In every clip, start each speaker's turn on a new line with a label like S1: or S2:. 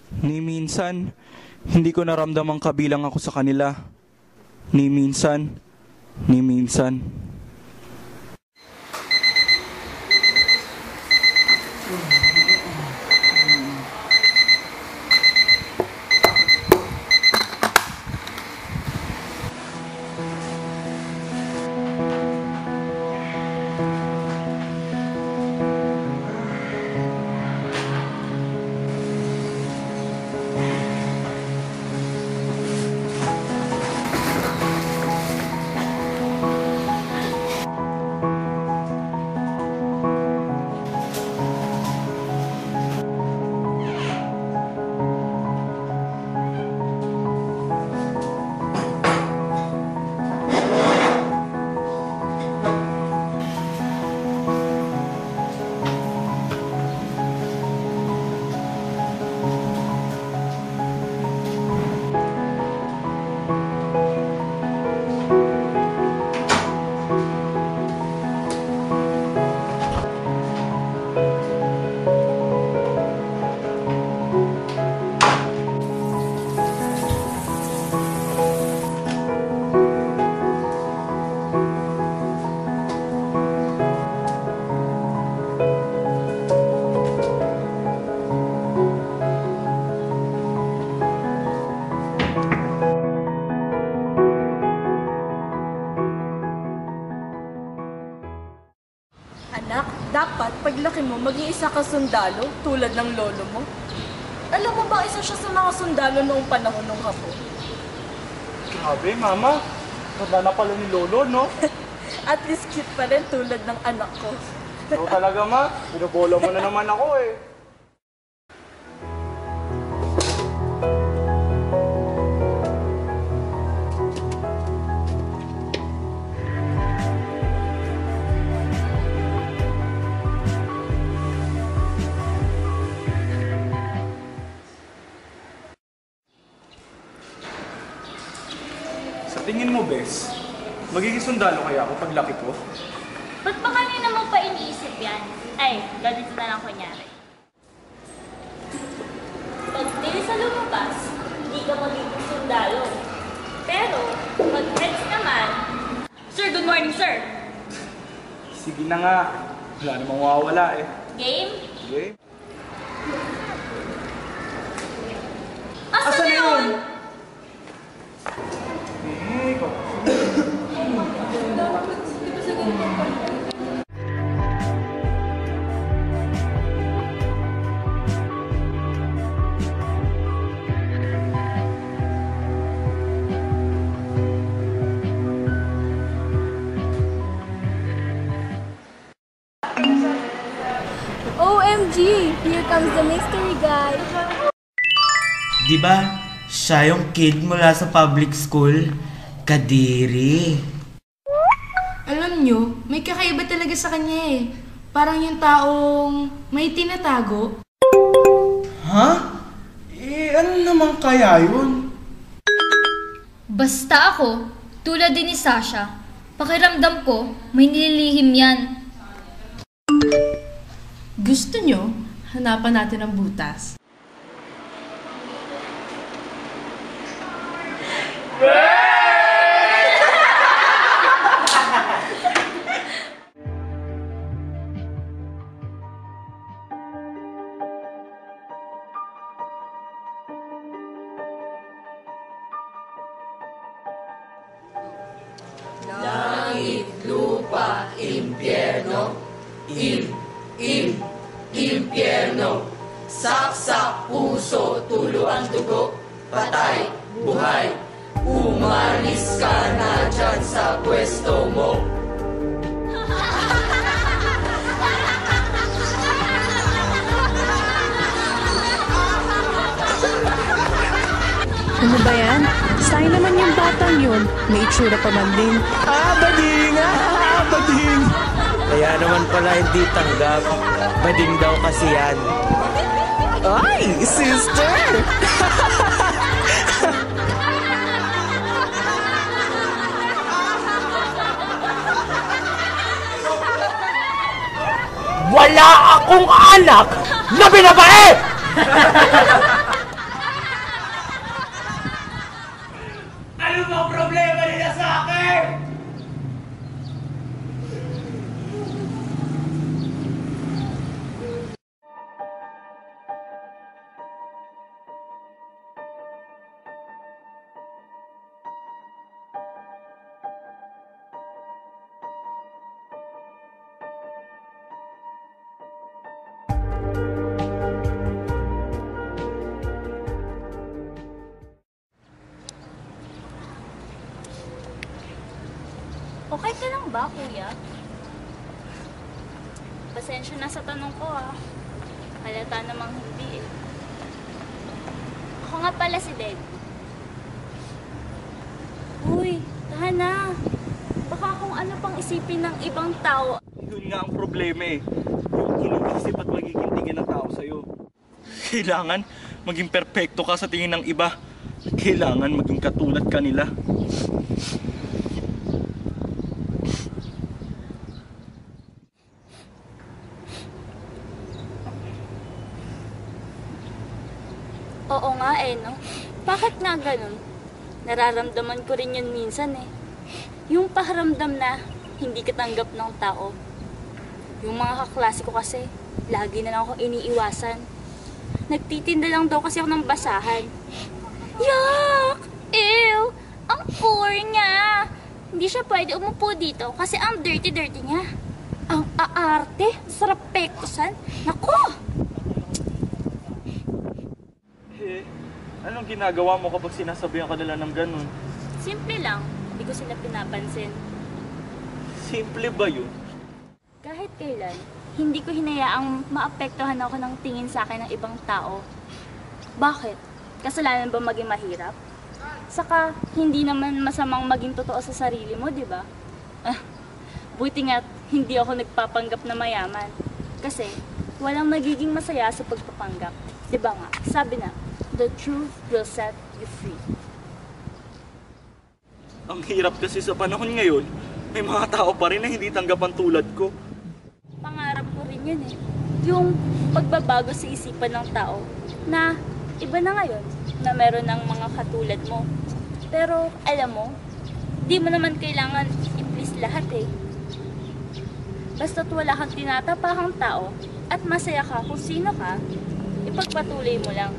S1: Ni minsan, hindi ko naramdamang kabilang ako sa kanila. Ni minsan, ni minsan.
S2: Anak, dapat paglaki mo, mag-iisa ka sundalo tulad ng lolo mo. Alam mo ba, isa siya sa mga sundalo noong panahon ng Hapon?
S1: Grabe, Mama. Ganda na pala ni Lolo, no?
S2: At least cute pa rin tulad ng anak ko.
S1: So talaga, Ma. Binobola mo na naman ako eh. Sa tingin mo, Bes, magiging sundalo kaya ako paglaki ko?
S3: Ba't ba kanina mo pa iniisip yan? Ay, ganito na lang kunyari. Pag di sa lumabas, hindi ka magiging sundalo. Pero, pag heads naman... Sir, good morning, sir!
S1: Sige na nga. Wala namang mawawala eh.
S3: Game?
S1: Okay?
S3: Asa na yun?
S4: OMG! Here comes the mystery guy!
S5: Diba, siya yung kid mula sa public school? Kadiri.
S6: Alam nyo, may kakaiba talaga sa kanya eh. Parang yung taong may tinatago.
S5: Ha? Eh, ano naman kaya yun?
S7: Basta ako, tulad din ni Sasha, pakiramdam ko, may nililihim yan.
S6: Gusto nyo, hanapan natin ang butas.
S8: Langit, lupa, impyerno, impyerno. Saksak, puso, tulo ang dugo, patay, buhay. Umalis ka na dyan sa pwesto mo.
S4: Ano ba yan? Sa'yo naman yung batang yun. May itsura pa man din.
S5: Bading! Bading! Kaya naman pala hindi tanggap. Bading daw kasi yan.
S8: Ay, sister!
S5: Wala akong anak na binabae!
S3: Okay ka lang ba, kuya? Pasensya na sa tanong ko, ah. Halata namang hindi, eh. Ako nga pala si Deb. Uy, tahan na. Baka kung ano pang isipin ng ibang tao.
S1: Yun nga ang problema eh. Yung iniisip at magiging tingin ng tao sa'yo. Kailangan maging perpekto ka sa tingin ng iba. Kailangan maging katulad ka nila.
S3: Oo nga eh, no? Bakit nga ganun? Nararamdaman ko rin yun minsan eh. Yung pakiramdam na hindi ka tanggap ng tao. Yung mga kaklase ko kasi, lagi na lang ako iniiwasan. Nagtitinda lang daw kasi ako ng basahan. Yuck! Ew! Ang poor niya! Hindi siya pwede umupo dito kasi ang dirty-dirty niya. Ang aarte, sarap pektosan. Naku!
S1: Eh, anong ginagawa mo kapag sinasabihan ka nila ng ganun?
S3: Simple lang, hindi ko sila pinapansin.
S1: Simple ba yun?
S3: Kahit kailan, hindi ko hinayaang maapektuhan ako ng tingin sa akin ng ibang tao. Bakit? Kasalanan ba maging mahirap? Saka, hindi naman masamang maging totoo sa sarili mo, di ba? Buti nga't hindi ako nagpapanggap na mayaman. Kasi, walang nagiging masaya sa pagpapanggap. Di ba nga? Sabi na, the truth will set you free.
S1: Ang hirap kasi sa panahon ngayon, may mga tao pa rin na hindi tanggapan tulad ko.
S3: Pangarap ko rin yun eh. Yung pagbabago sa isipan ng tao na iba na ngayon na meron ng mga katulad mo. Pero alam mo, di mo naman kailangan i-please lahat eh. Basta't wala kang tinatapakang tao at masaya ka kung sino ka, ipagpatuloy mo lang.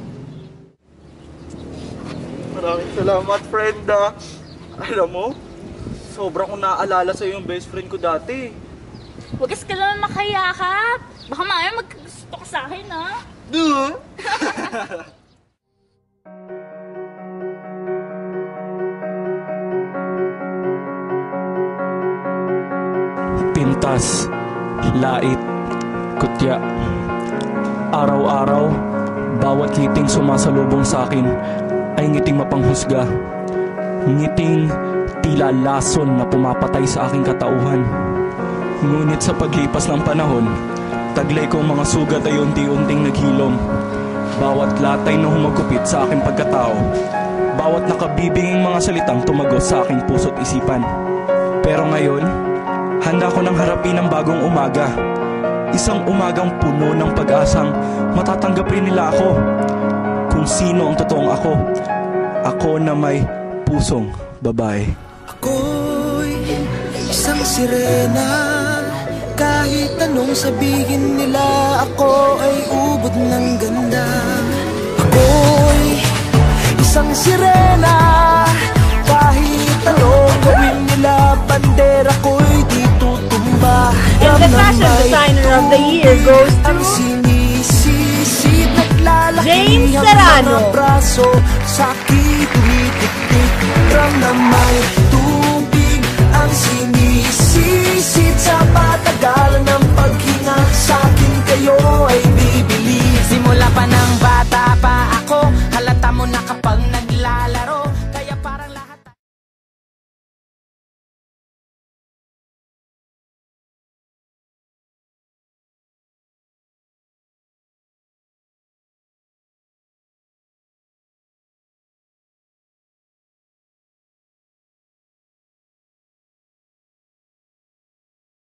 S1: Maraming salamat, frienda. Alam mo, sobra kong naaalala sa'yo yung best friend ko dati.
S3: Huwag ka naman makayakap. Baka mamaya magkagusto ka sa akin, ha?
S1: Duh! Pintas, lait, kutya. Araw-araw, bawat ngiting sumasalubong sa akin ay ngiting mapanghusga. Ngiting tila lason na pumapatay sa aking katauhan. Ngunit sa paglipas ng panahon, taglay kong mga sugat ay unti-unting naghilom. Bawat latay na humagupit sa aking pagkatao, bawat nakabibinging mga salitang tumagos sa aking puso't isipan. Pero ngayon, handa ko nang harapin ang bagong umaga. Isang umagang puno ng pag-asang matatanggap rin nila ako. Kung sino ang totoong ako. Ako na may pusong babae.
S9: Ako'y isang sirena. Kahit anong sabihin nila, ako ay ubod ng ganda. Ako'y isang sirena. Kahit anong gawin nila, bandera ko'y di tutumba.
S10: And the fashion designer of the year goes to
S9: sinisisid, naglalaki
S10: James
S9: ang
S10: Serrano.
S9: mga braso, sakit tumitik-tik, na may tubig ang sinisisid sa patagalan ng pag